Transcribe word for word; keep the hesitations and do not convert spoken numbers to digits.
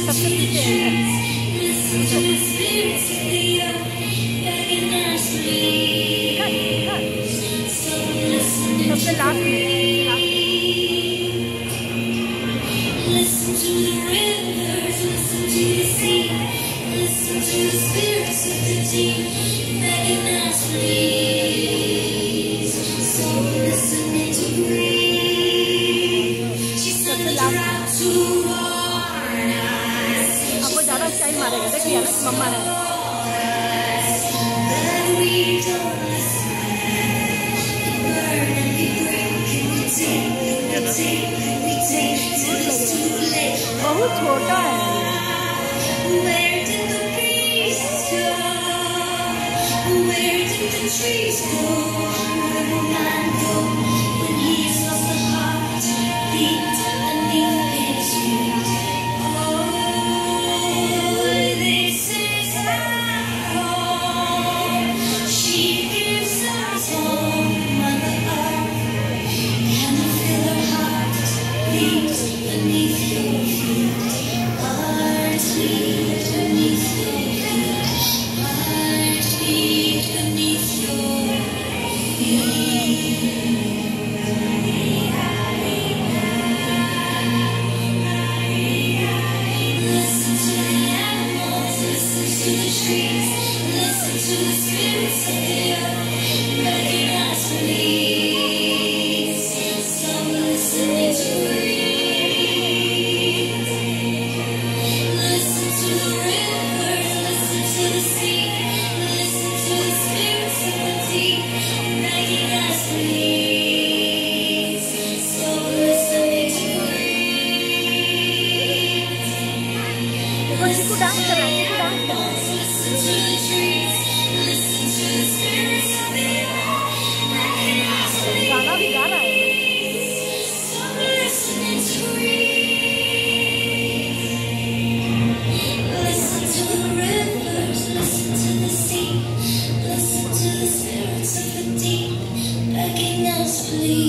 सबसे पीछे है। सबसे लास्ट में Listen to the rivers, listen to the sea, listen to the spirits of the deep, begging us please. So listening to breathe. She sent the drought to warn us. आपको ज़्यादा style मारेगा, देखिए ना मम्मा ने। That we don't listen, burn and we break and we take, we take, we take till it's too late. बहुत छोटा है। Where did the breeze go? Where did the trees go? Where did man go when he's lost the heart beat beneath his feet? Oh, this is our home. She gives us home, Mother Earth. Can you feel her heart beat beneath your feet? Heart beat beneath your feet. Heart beat beneath your feet. Listen to the animals, listen to the trees, listen to the spirits of the earth, begging us please. Stop listening to breathe. Listen to the rivers, listen to the sea, listen to the spirits of the deep, begging us please. Stop listening to breathe. देखो इसको dance कर रहा है, इसको dance कर रहा है। Listen to the trees, listen to the spirits of the earth, begging us please. गाना भी गा रहा है। Stop listening to breathe. Listen to the rivers, listen to the sea, listen to the spirits of the deep, begging us please.